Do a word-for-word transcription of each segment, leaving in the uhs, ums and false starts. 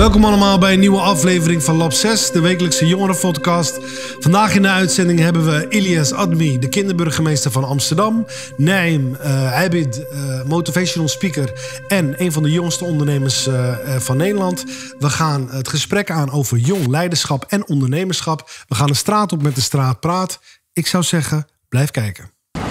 Welkom allemaal bij een nieuwe aflevering van Lab zes, de wekelijkse jongerenpodcast. Vandaag in de uitzending hebben we Ilyas Admi, de kinderburgemeester van Amsterdam. Naim uh, Abid, uh, motivational speaker en een van de jongste ondernemers uh, uh, van Nederland. We gaan het gesprek aan over jong leiderschap en ondernemerschap. We gaan de straat op met de straatpraat. Ik zou zeggen, blijf kijken.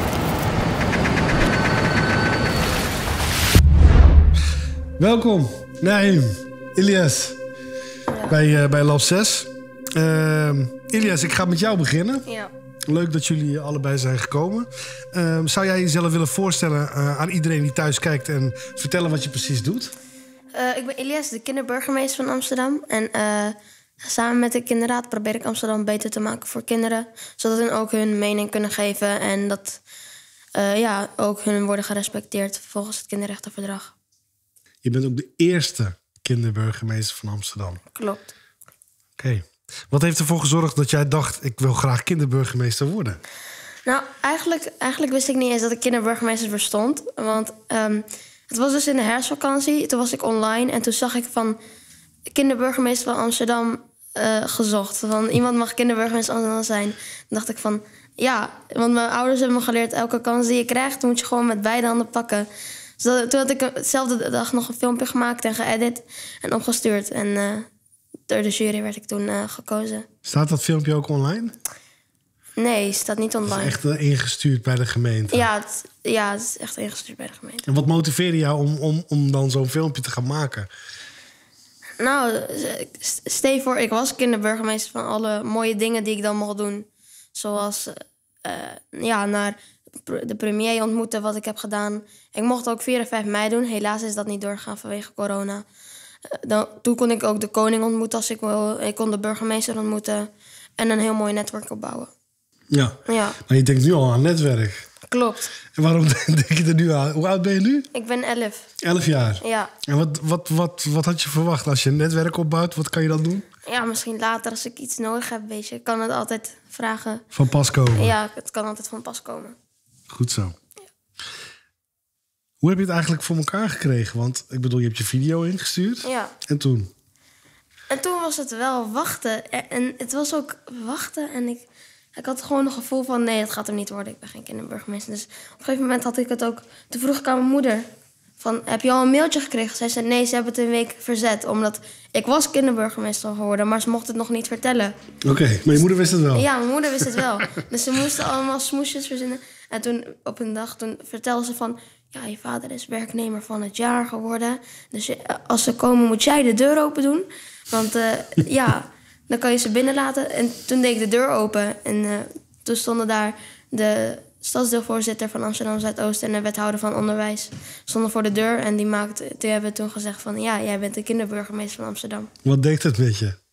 Welkom, Naim, Ilyas, ja. bij, uh, bij Lab zes. Uh, Ilyas, ik ga met jou beginnen. Ja. Leuk dat jullie allebei zijn gekomen. Uh, zou jij jezelf willen voorstellen uh, aan iedereen die thuis kijkt en vertellen wat je precies doet? Uh, ik ben Ilyas, de kinderburgemeester van Amsterdam. En uh, samen met de kinderraad probeer ik Amsterdam beter te maken voor kinderen. Zodat hun ook hun mening kunnen geven en dat uh, ja, ook hun worden gerespecteerd volgens het kinderrechtenverdrag. Je bent ook de eerste kinderburgemeester van Amsterdam. Klopt. Oké. Okay. Wat heeft ervoor gezorgd dat jij dacht, ik wil graag kinderburgemeester worden? Nou, eigenlijk, eigenlijk wist ik niet eens dat ik kinderburgemeester bestond. Want um, het was dus in de herfstvakantie. Toen was ik online en toen zag ik van kinderburgemeester van Amsterdam uh, gezocht. Van iemand mag kinderburgemeester van Amsterdam zijn. Toen dacht ik van, ja, want mijn ouders hebben me geleerd, elke kans die je krijgt, moet je gewoon met beide handen pakken. Dus toen had ik dezelfde dag nog een filmpje gemaakt en geëdit en opgestuurd. En uh, door de jury werd ik toen uh, gekozen. Staat dat filmpje ook online? Nee, staat niet online. Het is echt uh, ingestuurd bij de gemeente? Ja het, ja, het is echt ingestuurd bij de gemeente. En wat motiveerde jou om, om, om dan zo'n filmpje te gaan maken? Nou, stel je voor, ik was kinderburgemeester van alle mooie dingen die ik dan mocht doen. Zoals uh, ja, naar de premier ontmoeten, wat ik heb gedaan. Ik mocht ook vier en vijf mei doen. Helaas is dat niet doorgegaan vanwege corona. Dan, toen kon ik ook de koning ontmoeten als ik wil. Ik kon de burgemeester ontmoeten. En een heel mooi netwerk opbouwen. Ja, ja. Maar je denkt nu al aan netwerk. Klopt. En waarom denk je er nu aan? Hoe oud ben je nu? Ik ben elf. Elf jaar? Ja. En wat, wat, wat, wat had je verwacht als je een netwerk opbouwt? Wat kan je dan doen? Ja, misschien later als ik iets nodig heb, weet je. Ik kan het altijd vragen. Van pas komen? Ja, het kan altijd van pas komen. Goed zo. Ja. Hoe heb je het eigenlijk voor elkaar gekregen? Want ik bedoel, je hebt je video ingestuurd. Ja. En toen? En toen was het wel wachten. En het was ook wachten. En ik, ik had gewoon een gevoel van, nee, het gaat hem niet worden. Ik ben geen kinderburgemeester. Dus op een gegeven moment had ik het ook. Toen vroeg ik aan mijn moeder van, heb je al een mailtje gekregen? Zij zei, nee, ze hebben het een week verzet. Omdat ik was kinderburgemeester geworden, maar ze mocht het nog niet vertellen. Oké, okay, maar je moeder wist het wel? Ja, mijn moeder wist het wel. Dus ze moesten allemaal smoesjes verzinnen. En toen op een dag toen vertelde ze van, ja, je vader is werknemer van het jaar geworden. Dus als ze komen moet jij de deur open doen. Want uh, ja, dan kan je ze binnenlaten. En toen deed ik de deur open. En uh, toen stonden daar de stadsdeelvoorzitter van Amsterdam Zuidoost en de wethouder van onderwijs stonden voor de deur. En die maakte, die hebben toen gezegd van, ja, jij bent de kinderburgemeester van Amsterdam. Wat deed het met je?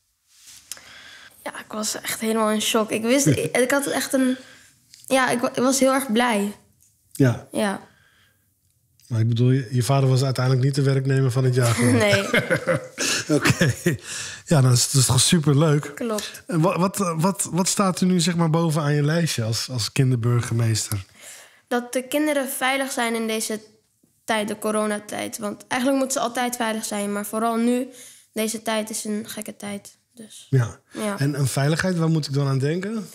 Ja, ik was echt helemaal in shock. Ik wist, ik, ik had echt een... Ja, ik, ik was heel erg blij. Ja. Ja. Maar ik bedoel, je vader was uiteindelijk niet de werknemer van het jaar geworden. Nee. Oké. Okay. Ja, dat is, dat is toch superleuk. Klopt. En wat, wat, wat, wat staat er nu zeg maar bovenaan je lijstje als, als kinderburgemeester? Dat de kinderen veilig zijn in deze tijd, de coronatijd. Want eigenlijk moeten ze altijd veilig zijn. Maar vooral nu, deze tijd is een gekke tijd. Dus, ja. ja. En, en veiligheid, waar moet ik dan aan denken?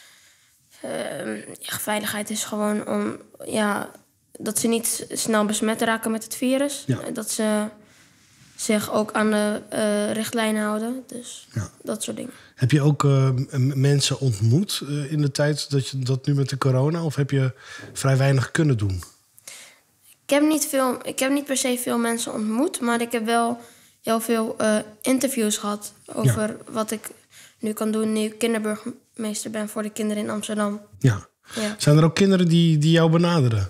Uh, ja, veiligheid is gewoon om... Ja, dat ze niet snel besmet raken met het virus. Ja. Dat ze zich ook aan de uh, richtlijnen houden. Dus ja. dat soort dingen. Heb je ook uh, mensen ontmoet uh, in de tijd dat je dat nu met de corona? Of heb je vrij weinig kunnen doen? Ik heb niet, veel, ik heb niet per se veel mensen ontmoet. Maar ik heb wel heel veel uh, interviews gehad over ja. wat ik nu kan doen nu ik kinderburgemeester ben voor de kinderen in Amsterdam. Ja. Ja. Zijn er ook kinderen die, die jou benaderen?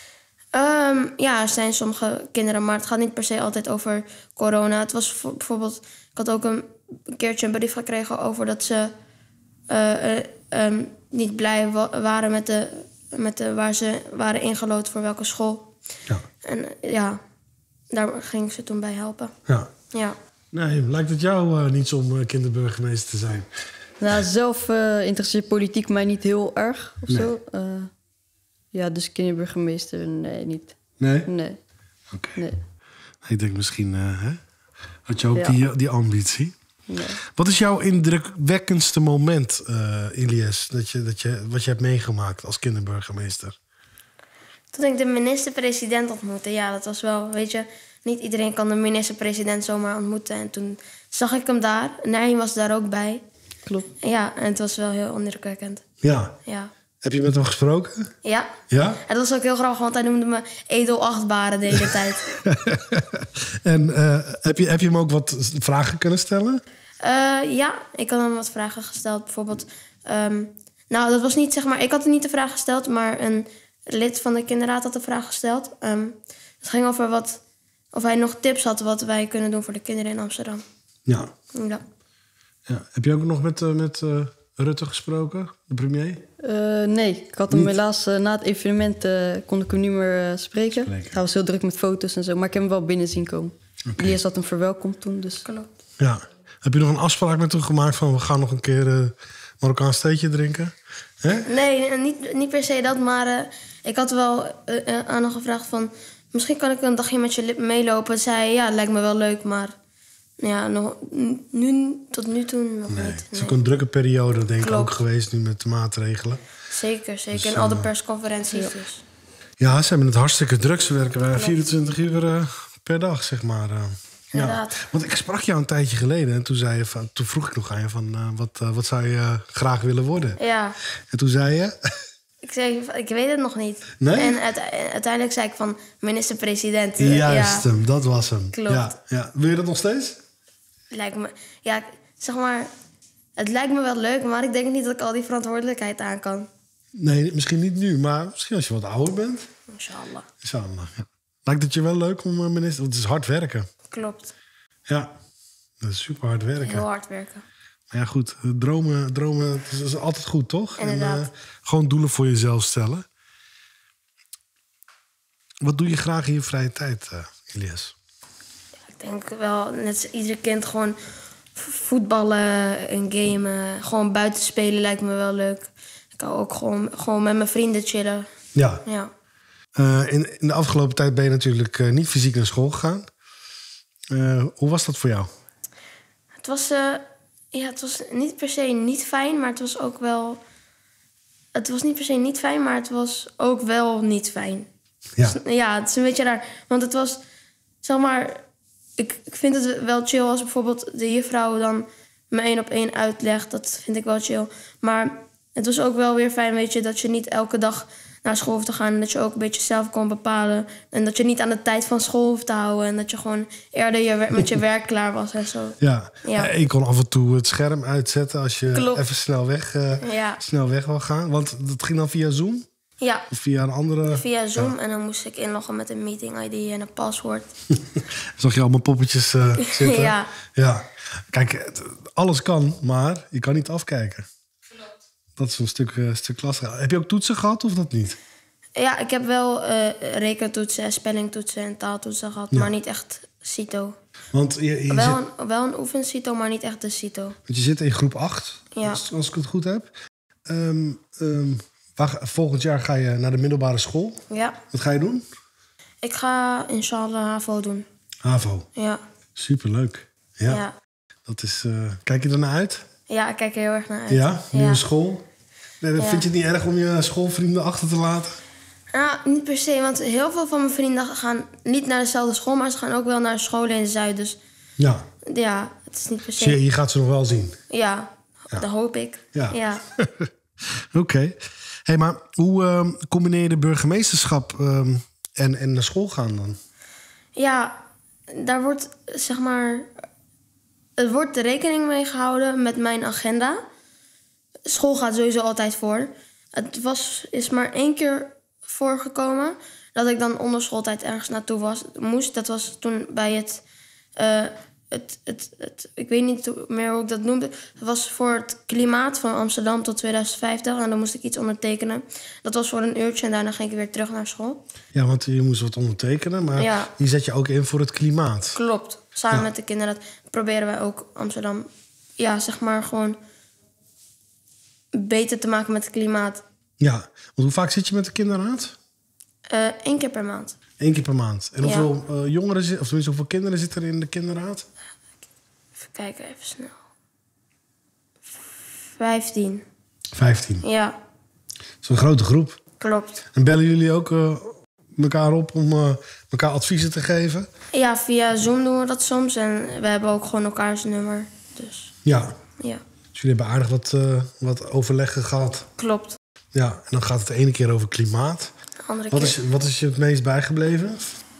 Um, ja, er zijn sommige kinderen, maar het gaat niet per se altijd over corona. Het was bijvoorbeeld, ik had ook een, een keertje een brief gekregen over dat ze uh, uh, um, niet blij wa- waren met de, met de waar ze waren ingelood voor welke school. Ja. En uh, ja, daar ging ze toen bij helpen. Ja. Ja. Nee, lijkt het jou uh, niets om uh, kinderburgemeester te zijn? Nou, zelf uh, interesseert politiek mij niet heel erg of nee. zo. Uh, ja, dus kinderburgemeester, nee, niet. Nee? Nee. Oké. Okay. Nee. Ik denk misschien, uh, hè? Had je ook Ja. die, die ambitie? Ja. Wat is jouw indrukwekkendste moment, uh, Ilyes, dat je, dat je, wat je hebt meegemaakt als kinderburgemeester? Toen ik de minister-president ontmoette, ja, dat was wel, weet je... Niet iedereen kan de minister-president zomaar ontmoeten. En toen zag ik hem daar. Naim was daar ook bij. Klopt. Ja, en het was wel heel indrukwekkend. Ja. Ja. Heb je met hem gesproken? Ja. Ja? Het was ook heel grappig, want hij noemde me edelachtbare de hele tijd. En uh, heb, je, heb je hem ook wat vragen kunnen stellen? Uh, ja, ik had hem wat vragen gesteld. Bijvoorbeeld, um, nou, dat was niet, zeg maar... Ik had niet de vraag gesteld, maar een lid van de kinderraad had de vraag gesteld. Um, het ging over wat... Of hij nog tips had wat wij kunnen doen voor de kinderen in Amsterdam. Ja. Ja. Ja. Heb je ook nog met, uh, met uh, Rutte gesproken, de premier? Uh, nee, ik had hem Niet? helaas uh, na het evenement uh, kon ik hem niet meer uh, spreken. Spreken. Hij was heel druk met foto's en zo, maar ik heb hem wel binnen zien komen. Okay. Elias had hem verwelkomd toen, dus... Klopt. Ja. Heb je nog een afspraak met hem gemaakt van... we gaan nog een keer uh, Marokkaans theetje drinken? Hè? Nee, niet, niet per se dat, maar uh, ik had wel uh, uh, aan hem gevraagd van... Misschien kan ik een dagje met je meelopen. Zei hij, ja, lijkt me wel leuk, maar ja, nog, nu, tot nu toe nog Nee. niet. Het is Nee. ook een drukke periode, denk ik, Klopt. ook geweest nu met de maatregelen. Zeker, zeker. Dus, en al de uh, persconferenties ja. dus. Ja, ze hebben het hartstikke druk. Ze werken uh, Klopt. vierentwintig uur uh, per dag, zeg maar. Uh, ja. Inderdaad. Want ik sprak jou een tijdje geleden en toen, zei je van, toen vroeg ik nog aan je van... Uh, wat, uh, wat zou je uh, graag willen worden? Ja, En toen zei je... ik zei, ik weet het nog niet. Nee? En uite- uiteindelijk zei ik van minister-president. Juist Ja, hem, dat was hem. Klopt. Ja, ja. Wil je dat nog steeds? lijkt me, ja, zeg maar, het lijkt me wel leuk, maar ik denk niet dat ik al die verantwoordelijkheid aan kan. Nee, misschien niet nu, maar misschien als je wat ouder bent. Inshallah. Inshallah, ja. Lijkt het je wel leuk om uh, minister... Want het is hard werken. Klopt. Ja, dat is super hard werken. Heel hard werken. Maar ja, goed, uh, dromen, dromen het is, is altijd goed, toch? Inderdaad. En uh, gewoon doelen voor jezelf stellen. Wat doe je graag in je vrije tijd, uh, Ilyes? Ik denk wel, net als ieder kind, gewoon voetballen en gamen. Gewoon buiten spelen lijkt me wel leuk. Ik hou ook gewoon, gewoon met mijn vrienden chillen. Ja. Ja. Uh, in, in de afgelopen tijd ben je natuurlijk uh, niet fysiek naar school gegaan. Uh, hoe was dat voor jou? Het was, uh, ja, het was niet per se niet fijn, maar het was ook wel... Het was niet per se niet fijn, maar het was ook wel niet fijn. Ja. Dus, ja, het is een beetje raar. Want het was, zeg maar... Ik, ik vind het wel chill als bijvoorbeeld de juffrouw dan me één op één uitlegt. Dat vind ik wel chill. Maar het was ook wel weer fijn, weet je, dat je niet elke dag naar school hoeft te gaan. En dat je ook een beetje zelf kon bepalen. En dat je niet aan de tijd van school hoeft te houden. En dat je gewoon eerder je, wer- met je werk klaar was en zo. Ja. Ja. Uh, ik kon af en toe het scherm uitzetten als je Klopt. even snel weg, uh, Ja. snel weg wil gaan. Want dat ging dan via Zoom? Ja, Of via een andere... via Zoom. En dan moest ik inloggen met een meeting I D en een paswoord. Zag je allemaal poppetjes uh, zitten? Ja. Ja. Kijk, het- alles kan, maar je kan niet afkijken. Klopt. Dat is een stuk, uh, stuk lastiger. Heb je ook toetsen gehad of dat niet? Ja, ik heb wel uh, rekentoetsen, spellingtoetsen en taaltoetsen gehad. Ja. Maar niet echt CITO. Want je, je, Wel zit, een, wel een oefencito, maar niet echt de CITO. want je zit in groep acht, Ja. als, als ik het goed heb. Um, um, waar, volgend jaar ga je naar de middelbare school. Ja. Wat ga je doen? Ik ga inshallah HAVO doen. HAVO. Ja. Superleuk. Ja. Ja. Dat is, uh, kijk je er naar uit? Ja, ik kijk er heel erg naar uit. Ja? Nieuwe Ja. school? Nee, Ja. Vind je het niet erg om je schoolvrienden achter te laten? Nou, niet per se, want heel veel van mijn vrienden gaan niet naar dezelfde school, maar ze gaan ook wel naar scholen in Zuid. Dus Ja. ja, het is niet per Dus se. je, je gaat ze nog wel zien. Ja, Ja. dat hoop ik. Ja. Ja. Oké. Okay. Hey, maar hoe um, combineer je de burgemeesterschap um, en, en naar school gaan dan? Ja, daar wordt, zeg maar... Er wordt rekening mee gehouden met mijn agenda. School gaat sowieso altijd voor. Het was, is maar één keer voorgekomen dat ik dan onder schooltijd ergens naartoe was, moest. Dat was toen bij het... Uh, het, het, het ik weet niet meer hoe ik dat noemde. Het was voor het klimaat van Amsterdam tot tweeduizend vijftig. En dan moest ik iets ondertekenen. Dat was voor een uurtje en daarna ging ik weer terug naar school. Ja, want je moest wat ondertekenen, maar Ja. je zet je ook in voor het klimaat. Klopt. Samen Ja. met de kinderen proberen wij ook Amsterdam, ja, zeg maar gewoon beter te maken met het klimaat. Ja, want hoe vaak zit je met de kinderraad? Eén uh, keer per maand. Eén keer per maand. En Ja. hoeveel uh, jongeren, zit- of tenminste hoeveel kinderen zitten er in de kinderraad? Even kijken, even snel. vijftien. vijftien. Ja, Dat is een grote groep. klopt. En bellen jullie ook uh, elkaar op om uh, elkaar adviezen te geven? Ja, via Zoom doen we dat soms. En we hebben ook gewoon elkaars nummer. Dus Ja. ja, Dus jullie hebben aardig wat, uh, wat overleggen gehad. klopt. Ja, en dan gaat het de ene keer over klimaat. De andere Wat keer. is, wat is je het meest bijgebleven?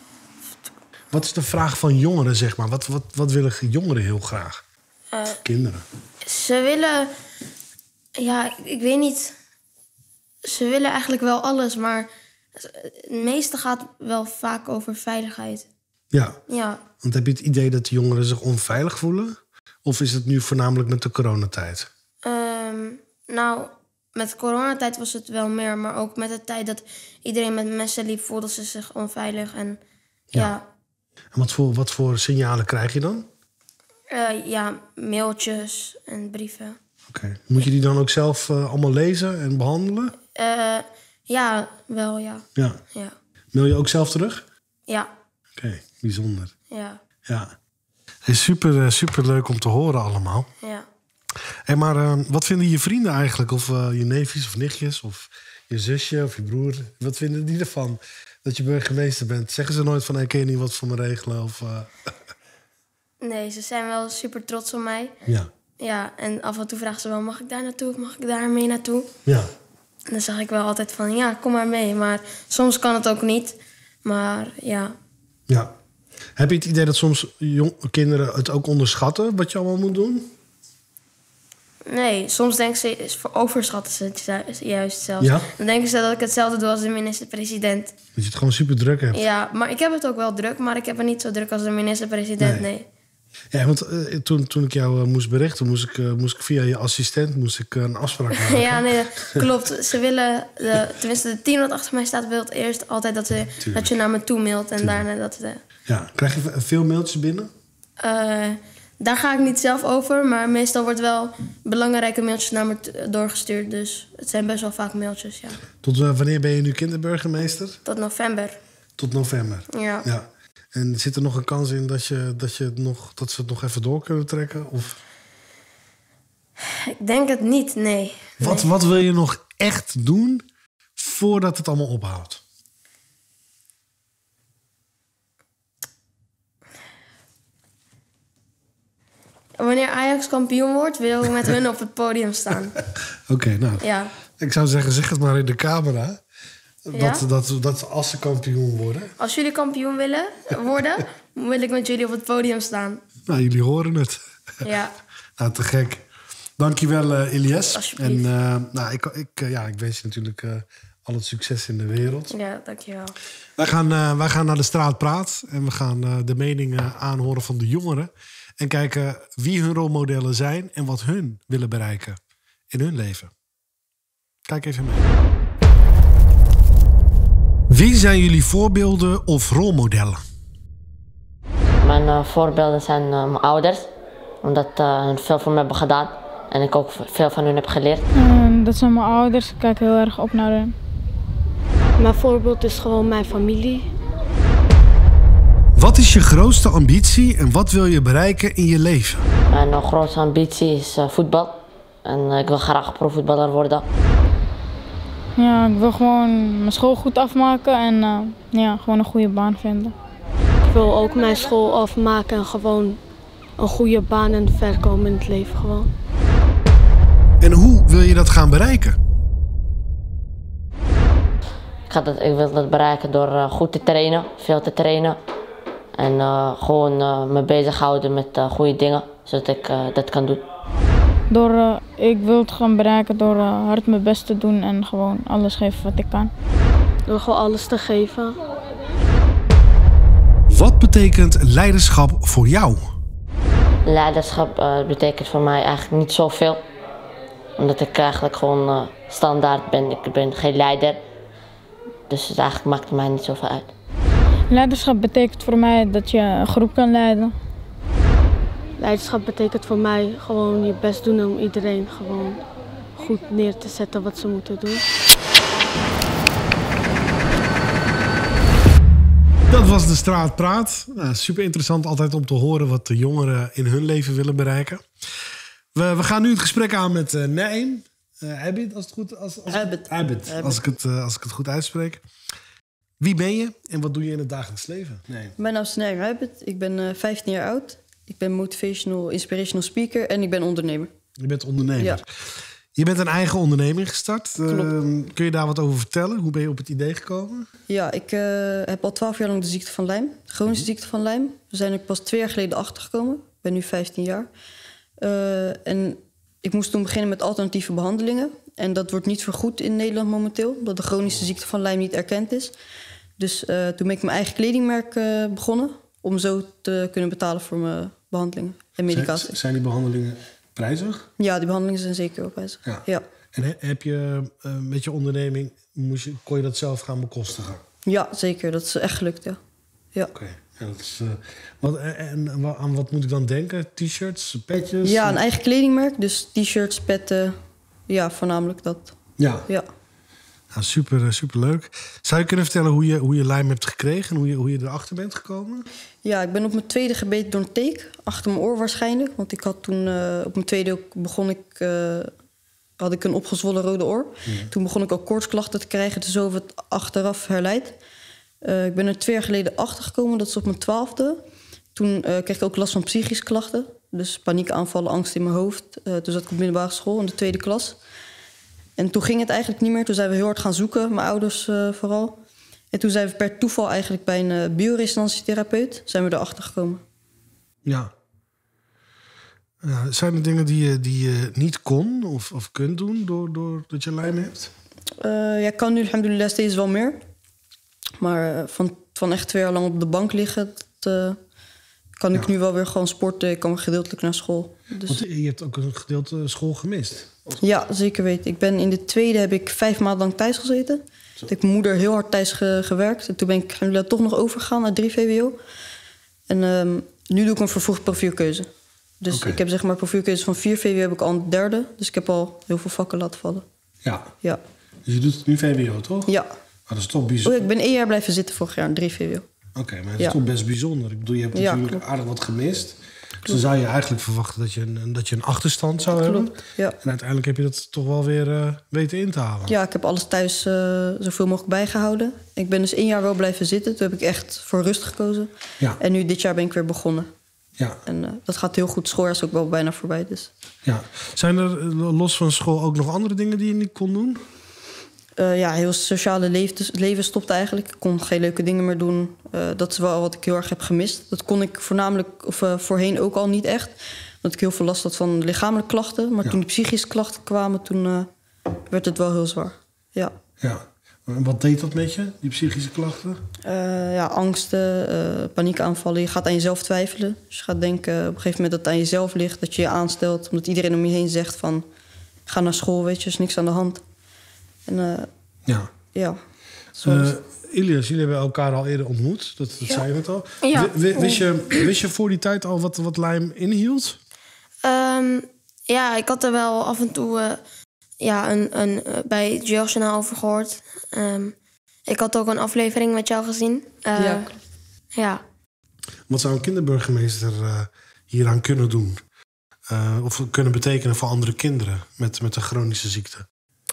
Wat is de vraag van jongeren, zeg maar? Wat, wat, wat willen jongeren heel graag? Uh, Kinderen. Ze willen... Ja, ik, ik weet niet... Ze willen eigenlijk wel alles, maar... Het meeste gaat wel vaak over veiligheid. Ja, Ja, want heb je het idee dat de jongeren zich onveilig voelen? Of is het nu voornamelijk met de coronatijd? um, nou... Met coronatijd was het wel meer, maar ook met de tijd dat iedereen met messen liep, voelden ze zich onveilig. En ja, Ja. En wat voor, wat voor signalen krijg je dan? ja, uh, ja mailtjes en brieven. Oké. Okay. Moet je die dan ook zelf uh, allemaal lezen en behandelen? Uh, ja, wel, ja. Ja. Ja. Mail je ook zelf terug? Ja. Oké, okay, bijzonder. Ja. Ja. Het is super, super leuk om te horen allemaal. Ja. Hey, maar uh, wat vinden je vrienden eigenlijk? Of uh, je neefjes of nichtjes? Of je zusje of je broer? Wat vinden die ervan dat je burgemeester bent? Zeggen ze nooit van, hey, kun je niet wat voor me regelen? Of, uh... Nee, ze zijn wel super trots op mij. Ja. Ja, en af en toe vragen ze wel, mag ik daar naartoe of mag ik daar mee naartoe? Ja. En dan zeg ik wel altijd van, ja, kom maar mee. Maar soms kan het ook niet. Maar ja. Ja. Heb je het idee dat soms jong, kinderen het ook onderschatten wat je allemaal moet doen? Nee, soms denken ze, overschatten ze het juist zelfs. Ja? Dan denken ze dat ik hetzelfde doe als de minister-president. Dat je het gewoon super druk hebt. Ja, maar ik heb het ook wel druk, maar ik heb het niet zo druk als de minister-president, nee. nee. Ja, want uh, toen, toen ik jou uh, moest berichten, moest ik, uh, moest ik via je assistent moest ik, uh, een afspraak maken. Ja, nee, klopt. Ze willen, de, tenminste de team dat achter mij staat, wil het eerst altijd dat, ze, dat je naar me toe mailt. En Tuurlijk. daarna dat... De, ja, krijg je veel mailtjes binnen? Uh, daar ga ik niet zelf over, maar meestal wordt wel belangrijke mailtjes naar me doorgestuurd. Dus het zijn best wel vaak mailtjes, ja. Tot uh, wanneer ben je nu kinderburgemeester? Tot november. Tot november? Ja. ja. En zit er nog een kans in dat, je, dat, je het nog, dat ze het nog even door kunnen trekken? Of? Ik denk het niet, nee. Wat, nee. wat wil je nog echt doen voordat het allemaal ophoudt? Wanneer Ajax kampioen wordt, wil ik met hun op het podium staan. Oké, okay, nou. Ja. Ik zou zeggen, zeg het maar in de camera. Ja? Dat, dat, dat als ze kampioen worden. Als jullie kampioen willen worden, wil ik met jullie op het podium staan. Nou, jullie horen het. Ja. Nou, te gek. Dankjewel, uh, Ilyes. Alsjeblieft. En uh, nou, ik, ik, uh, ja, ik wens je natuurlijk uh, al het succes in de wereld. Ja, dankjewel. Wij gaan, uh, wij gaan naar de straat praten. En we gaan uh, de meningen aanhoren van de jongeren. En kijken wie hun rolmodellen zijn en wat hun willen bereiken in hun leven. Kijk even mee. Wie zijn jullie voorbeelden of rolmodellen? Mijn uh, voorbeelden zijn uh, mijn ouders. Omdat uh, hun veel voor me hebben gedaan. En ik ook veel van hun heb geleerd. Uh, dat zijn mijn ouders. Ik kijk heel erg op naar hen. Mijn voorbeeld is gewoon mijn familie. Wat is je grootste ambitie en wat wil je bereiken in je leven? Mijn uh, grootste ambitie is uh, voetbal. En uh, ik wil graag profvoetballer worden. Ja, ik wil gewoon mijn school goed afmaken en uh, ja, gewoon een goede baan vinden. Ik wil ook mijn school afmaken en gewoon een goede baan en ver komen in het leven gewoon. En hoe wil je dat gaan bereiken? Ik, ga dat, ik wil dat bereiken door uh, goed te trainen, veel te trainen. En uh, gewoon uh, me bezighouden met uh, goede dingen, zodat ik uh, dat kan doen. Door, uh, ik wil het gaan bereiken door uh, hard mijn best te doen en gewoon alles geven wat ik kan. Door gewoon alles te geven. Wat betekent leiderschap voor jou? Leiderschap uh, betekent voor mij eigenlijk niet zoveel. Omdat ik eigenlijk gewoon uh, standaard ben. Ik ben geen leider. Dus het eigenlijk maakt het mij niet zoveel uit. Leiderschap betekent voor mij dat je een groep kan leiden. Leiderschap betekent voor mij gewoon je best doen om iedereen gewoon goed neer te zetten wat ze moeten doen. Dat was De Straat Praat. Nou, super interessant altijd om te horen wat de jongeren in hun leven willen bereiken. We, we gaan nu het gesprek aan met uh, Naim. Uh, Abid, als het goed als, als, Abid. Abid, als, ik het, uh, als ik het goed uitspreek. Wie ben je en wat doe je in het dagelijks leven? Nee. Mijn naam is Naim Abid. Ik ben uh, vijftien jaar oud. Ik ben motivational, inspirational speaker en ik ben ondernemer. Je bent ondernemer. Ja. Je bent een eigen onderneming gestart. Uh, Klopt. kun je daar wat over vertellen? Hoe ben je op het idee gekomen? Ja, ik uh, heb al twaalf jaar lang de ziekte van Lyme. De chronische ziekte van Lyme. We zijn er pas twee jaar geleden achtergekomen. Ik ben nu vijftien jaar. Uh, en ik moest toen beginnen met alternatieve behandelingen. En dat wordt niet vergoed in Nederland momenteel. Omdat de chronische ziekte van Lyme niet erkend is. Dus uh, toen ben ik mijn eigen kledingmerk uh, begonnen. Om zo te kunnen betalen voor mijn behandelingen en medicatie. Zijn, zijn die behandelingen prijzig? Ja, die behandelingen zijn zeker wel prijzig. Ja. Ja. En he, heb je uh, met je onderneming, moest je, kon je dat zelf gaan bekostigen? Ja, zeker. Dat is echt gelukt, ja. Ja, Oké. Okay. Ja, dat is, uh, wat, en, en aan wat moet ik dan denken? T-shirts, petjes? ja een eigen kledingmerk. Dus t-shirts, petten. Ja, voornamelijk dat. Ja. Ja. Nou, super, super leuk. Zou je kunnen vertellen hoe je, hoe je Lyme hebt gekregen en hoe je, hoe je erachter bent gekomen? Ja, ik ben op mijn tweede gebeten door een teek. Achter mijn oor waarschijnlijk. Want ik had toen, uh, op mijn tweede begon ik, uh, had ik een opgezwollen rode oor. Ja. Toen begon ik ook koortsklachten te krijgen. Dus zo het achteraf herleid. Uh, ik ben er twee jaar geleden achter gekomen. Dat is op mijn twaalfde. Toen uh, kreeg ik ook last van psychische klachten. Dus paniekaanvallen, angst in mijn hoofd. Uh, toen zat ik op middelbare school in de tweede klas. En toen ging het eigenlijk niet meer. Toen zijn we heel hard gaan zoeken, mijn ouders uh, vooral. En toen zijn we per toeval eigenlijk bij een uh, bioresonantietherapeut... zijn we erachter gekomen. Ja. ja. Zijn er dingen die je, die je niet kon of, of kunt doen doordat door je Lyme hebt? Uh, ja, ik kan nu alhamdulillah steeds wel meer. Maar uh, van, van echt twee jaar lang op de bank liggen... Dat, uh, kan ik ja. nu wel weer gewoon sporten. Ik kan weer gedeeltelijk naar school. Dus... Want je hebt ook een gedeelte school gemist? Ja, zeker weten. Ik ben in de tweede heb ik vijf maanden lang thuis gezeten. Toen heb ik mijn moeder heel hard thuis ge gewerkt. En toen ben ik alhamdulillah toch nog overgegaan naar drie V W O. En um, nu doe ik een vervroegde profielkeuze. Dus okay. ik heb zeg maar profielkeuze van vier V W O heb ik al een derde. Dus ik heb al heel veel vakken laten vallen. Ja. ja. Dus je doet nu V W O, toch? Ja. Maar dat is toch bijzonder. Oh, ik ben één jaar blijven zitten vorig jaar in drie V W O. Oké, okay, maar dat is ja. toch best bijzonder. Ik bedoel, je hebt ja, natuurlijk klopt. aardig wat gemist. Klopt. Dus dan zou je eigenlijk verwachten dat je een, dat je een achterstand zou klopt. hebben. Ja. En uiteindelijk heb je dat toch wel weer uh, weten in te halen. Ja, ik heb alles thuis uh, zoveel mogelijk bijgehouden. Ik ben dus één jaar wel blijven zitten. Toen heb ik echt voor rust gekozen. Ja. En nu dit jaar ben ik weer begonnen. Ja. En uh, dat gaat heel goed. Schooljaar is ook wel bijna voorbij. Dus. Ja. Zijn er los van school ook nog andere dingen die je niet kon doen? Uh, ja, heel sociale leven, leven stopte eigenlijk. Ik kon geen leuke dingen meer doen. Uh, dat is wel wat ik heel erg heb gemist. Dat kon ik voornamelijk of, uh, voorheen ook al niet echt. Omdat ik heel veel last had van lichamelijke klachten. Maar ja. toen die psychische klachten kwamen, toen uh, werd het wel heel zwaar. Ja. Ja. En wat deed dat met je, die psychische klachten? Uh, ja, angsten, uh, paniekaanvallen. Je gaat aan jezelf twijfelen. Dus je gaat denken op een gegeven moment dat het aan jezelf ligt. Dat je je aanstelt. Omdat iedereen om je heen zegt van... ga naar school, weet je, er is niks aan de hand. En, uh, ja. ja uh, Ilias, jullie hebben elkaar al eerder ontmoet. Dat, dat ja. zei je net al. Ja. W wist, je, wist je voor die tijd al wat, wat Lyme inhield? Um, ja, ik had er wel af en toe uh, ja, een, een, uh, bij het Jeugdjournaal over gehoord. Um, ik had ook een aflevering met jou gezien. Uh, ja. ja. Wat zou een kinderburgemeester uh, hieraan kunnen doen? Uh, of kunnen betekenen voor andere kinderen met, met een chronische ziekte?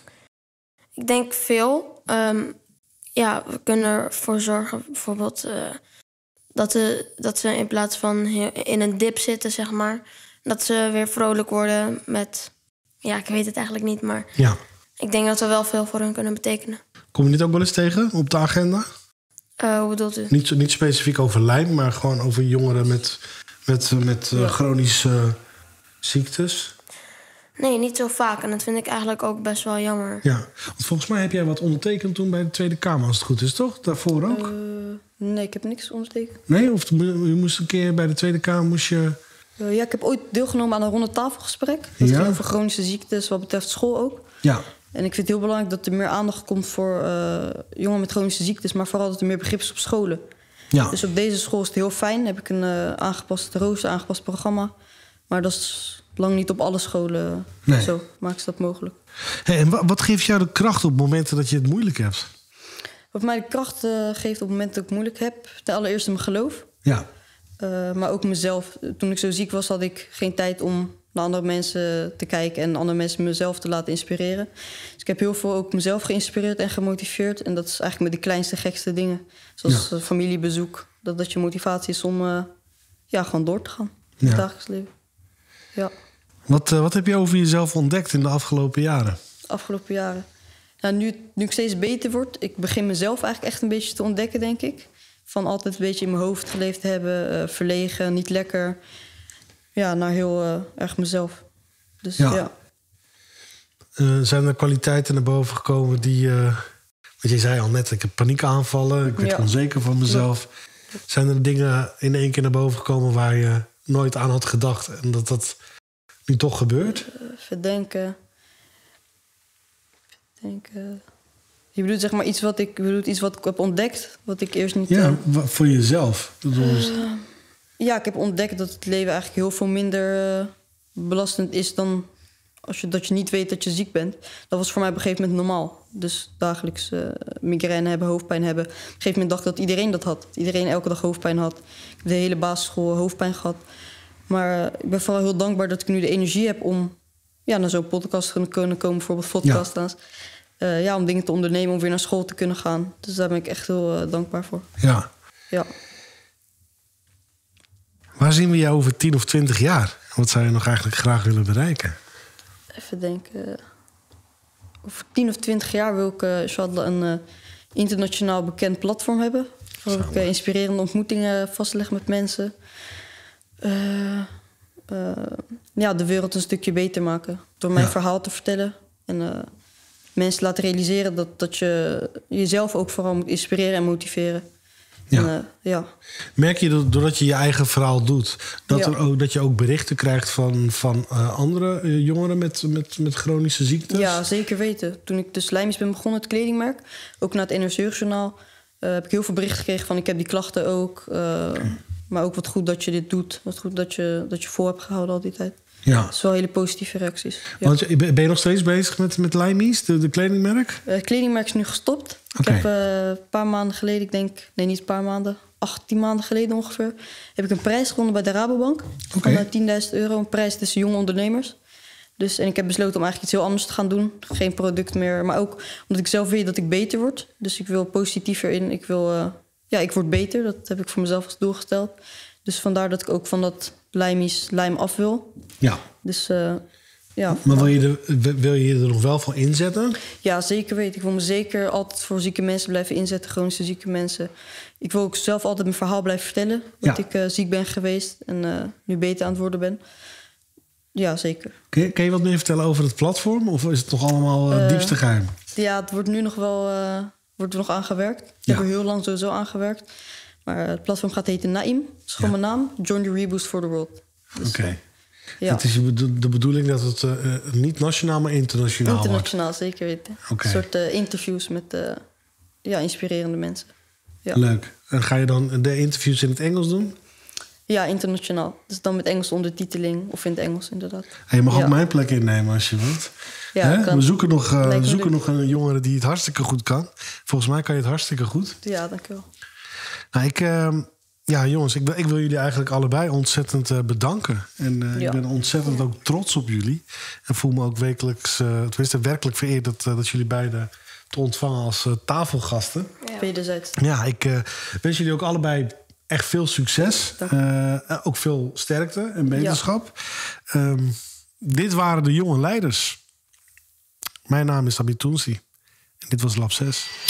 Ik denk veel. Um, ja, we kunnen ervoor zorgen bijvoorbeeld uh, dat, de, dat ze in plaats van in een dip zitten, zeg maar, dat ze weer vrolijk worden met... Ja, ik weet het eigenlijk niet, maar ja. ik denk dat we wel veel voor hun kunnen betekenen. Kom je dit ook wel eens tegen op de agenda? Uh, hoe bedoelt u? Niet, niet specifiek over Lyme, maar gewoon over jongeren met, met, met uh, ja. chronische uh, ziektes? Nee, niet zo vaak. En dat vind ik eigenlijk ook best wel jammer. Ja, want volgens mij heb jij wat ondertekend toen bij de Tweede Kamer, als het goed is, toch? Daarvoor ook? Uh, nee, ik heb niks ondertekend. Nee? Of je moest een keer bij de Tweede Kamer, moest je... Uh, ja, ik heb ooit deelgenomen aan een ronde tafelgesprek. Dat ja? ging over chronische ziektes, wat betreft school ook. Ja. En ik vind het heel belangrijk dat er meer aandacht komt voor uh, jongeren met chronische ziektes, maar vooral dat er meer begrip is op scholen. Ja. Dus op deze school is het heel fijn. Heb ik een uh, aangepast rooster, aangepast programma. Maar dat is lang niet op alle scholen nee. zo. Maken ze dat mogelijk. Hey, en wat geeft jou de kracht op momenten dat je het moeilijk hebt? Wat mij de kracht uh, geeft op het moment dat ik moeilijk heb... ten allereerste mijn geloof. Ja. Uh, maar ook mezelf. Toen ik zo ziek was, had ik geen tijd om naar andere mensen te kijken... en andere mensen mezelf te laten inspireren. Dus ik heb heel veel ook mezelf geïnspireerd en gemotiveerd. En dat is eigenlijk met de kleinste, gekste dingen. Zoals ja. familiebezoek. Dat dat je motivatie is om uh, ja, gewoon door te gaan in ja. het dagelijks leven. Ja. Wat, uh, wat heb je over jezelf ontdekt in de afgelopen jaren? De afgelopen jaren? Nou, nu, nu ik steeds beter word... ik begin mezelf eigenlijk echt een beetje te ontdekken, denk ik. Van altijd een beetje in mijn hoofd geleefd te hebben. Uh, verlegen, niet lekker. Ja, naar heel uh, erg mezelf. Dus ja. ja. Uh, zijn er kwaliteiten naar boven gekomen die... Uh, want je zei al net, ik heb paniekaanvallen. Ik werd ja. onzeker van mezelf. Ja. Zijn er dingen in één keer naar boven gekomen... waar je nooit aan had gedacht... en dat dat nu toch gebeurt? Uh, verdenken... Denken. Je bedoelt zeg maar iets wat ik bedoelt iets wat ik heb ontdekt, wat ik eerst niet. Ja, uh, voor jezelf. Uh, ja, ik heb ontdekt dat het leven eigenlijk heel veel minder uh, belastend is dan als je dat je niet weet dat je ziek bent. Dat was voor mij op een gegeven moment normaal. Dus dagelijks uh, migraine hebben, hoofdpijn hebben. Op een gegeven moment dacht ik dat iedereen dat had. Dat iedereen elke dag hoofdpijn had. Ik heb de hele basisschool hoofdpijn gehad. Maar uh, ik ben vooral heel dankbaar dat ik nu de energie heb om ja, naar zo'n podcast te kunnen komen, bijvoorbeeld podcasts. Ja. Uh, ja, om dingen te ondernemen, om weer naar school te kunnen gaan. Dus daar ben ik echt heel uh, dankbaar voor. Ja. ja. Waar zien we jou over tien of twintig jaar? Wat zou je nog eigenlijk graag willen bereiken? Even denken. Over tien of twintig jaar wil ik uh, inshallah een uh, internationaal bekend platform hebben. Waar ik uh, inspirerende ontmoetingen vastleg met mensen. Uh, uh, ja, de wereld een stukje beter maken. Door mijn ja. verhaal te vertellen. En uh, mensen laten realiseren dat, dat je jezelf ook vooral moet inspireren en motiveren. Ja. En, uh, ja. Merk je dat doordat je je eigen verhaal doet... dat, ja. er ook, dat je ook berichten krijgt van, van uh, andere uh, jongeren met, met, met chronische ziektes? Ja, zeker weten. Toen ik dus Lijmies ben begonnen, het kledingmerk... ook na het N R C-journaal, uh, heb ik heel veel berichten gekregen van... ik heb die klachten ook, uh, okay. maar ook wat goed dat je dit doet. Wat goed dat je, dat je vol hebt gehouden al die tijd. Ja. Dat is wel hele positieve reacties. Ja. Want, ben je nog steeds bezig met, met Lijmies, de, de kledingmerk? Het uh, kledingmerk is nu gestopt. Okay. Ik heb uh, een paar maanden geleden, ik denk... nee, niet een paar maanden, achttien maanden geleden ongeveer... heb ik een prijs gewonnen bij de Rabobank. Okay. Van uh, tienduizend euro, een prijs tussen jonge ondernemers. Dus, en ik heb besloten om eigenlijk iets heel anders te gaan doen. Geen product meer, maar ook omdat ik zelf weet dat ik beter word. Dus ik wil positiever in. Ik wil, uh, ja, ik word beter. Dat heb ik voor mezelf als doel gesteld. Dus vandaar dat ik ook van dat lijmies lijm af wil. Ja. Dus... Uh, Ja, maar wil je, er, wil je er nog wel voor inzetten? Ja, zeker weten. Ik wil me zeker altijd voor zieke mensen blijven inzetten. Chronische zieke mensen. Ik wil ook zelf altijd mijn verhaal blijven vertellen. Dat ja. ik uh, ziek ben geweest en uh, nu beter aan het worden ben. Ja, zeker. Kun je, kun je wat meer vertellen over het platform? Of is het nog allemaal uh, uh, diepste geheim? Ja, het wordt nu nog wel uh, wordt er nog aangewerkt. Ik ja. heb er heel lang sowieso aangewerkt. Maar het platform gaat heten Naim. Dat is gewoon ja. mijn naam. Join the Reboost for the World. Dus, Oké. Okay. Ja. Het is de bedoeling dat het uh, niet nationaal, maar internationaal wordt? Internationaal, zeker weten. Okay. Een soort uh, interviews met uh, ja, inspirerende mensen. Ja. Leuk. En ga je dan de interviews in het Engels doen? Ja, internationaal. Dus dan met Engelse ondertiteling of in het Engels inderdaad. Hey, je mag ja. ook mijn plek innemen als je wilt. Ja, we zoeken nog, uh, we zoeken nog een jongere die het hartstikke goed kan. Volgens mij kan je het hartstikke goed. Ja, dank je wel. Nou, ik... Uh, Ja, jongens, ik, ik wil jullie eigenlijk allebei ontzettend uh, bedanken. En uh, ja. ik ben ontzettend ook trots op jullie. En voel me ook wekelijks, uh, tenminste werkelijk vereerd... dat, uh, dat jullie beiden te ontvangen als uh, tafelgasten. Ja. Wederzijds. Ja, ik uh, wens jullie ook allebei echt veel succes. Uh, ook veel sterkte en beterschap. Ja. Um, dit waren de jonge leiders. Mijn naam is Abid Tounsi. En dit was Lab zes.